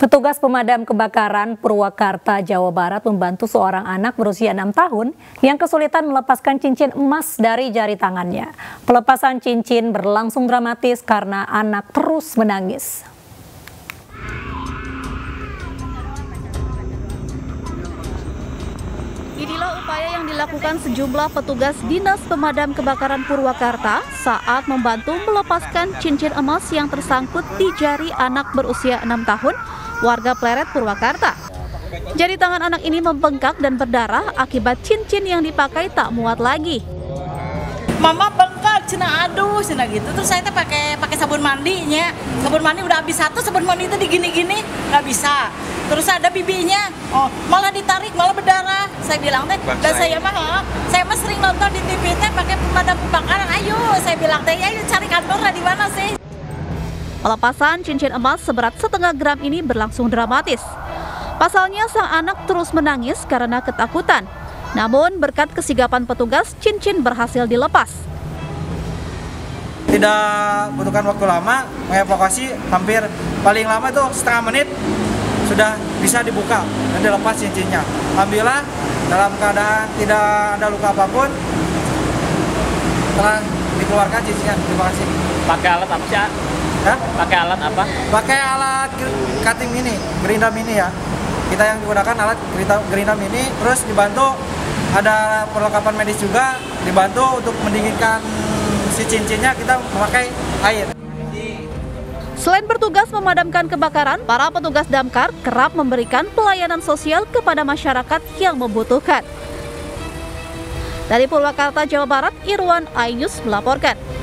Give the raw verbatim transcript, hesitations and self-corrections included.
Petugas pemadam kebakaran Purwakarta, Jawa Barat membantu seorang anak berusia enam tahun yang kesulitan melepaskan cincin emas dari jari tangannya. Pelepasan cincin berlangsung dramatis karena anak terus menangis. Inilah upaya yang dilakukan sejumlah petugas Dinas Pemadam Kebakaran Purwakarta saat membantu melepaskan cincin emas yang tersangkut di jari anak berusia enam tahun warga Pleret, Purwakarta. Jari tangan anak ini membengkak dan berdarah akibat cincin yang dipakai tak muat lagi. Mama bengkak, cina aduh, cina gitu. Terus saya tuh pakai pakai sabun mandinya. Sabun mandi udah habis satu, sabun mandi itu digini-gini nggak bisa. Terus ada bibinya, oh malah ditarik, malah berdarah. Saya bilang teh, dan saya mah, saya mah sering nonton di T V teh pakai pemadam kebakaran. Ayo, saya bilang teh, ayo cari kantornya di mana sih? Pelepasan cincin emas seberat setengah gram ini berlangsung dramatis. Pasalnya sang anak terus menangis karena ketakutan. Namun berkat kesigapan petugas, cincin berhasil dilepas. Tidak butuhkan waktu lama, mengevakuasi hampir paling lama itu setengah menit sudah bisa dibuka dan dilepas cincinnya. Alhamdulillah dalam keadaan tidak ada luka apapun telah dikeluarkan cincinnya. Terima kasih. Pakai alat apa sih? Ya? Pakai alat apa? Pakai alat cutting mini, gerinda mini ya. Kita yang digunakan alat gerinda mini, terus dibantu ada perlengkapan medis juga, dibantu untuk mendinginkan si cincinnya kita memakai air. Selain bertugas memadamkan kebakaran, para petugas damkar kerap memberikan pelayanan sosial kepada masyarakat yang membutuhkan. Dari Purwakarta, Jawa Barat, Irwan Ainus melaporkan.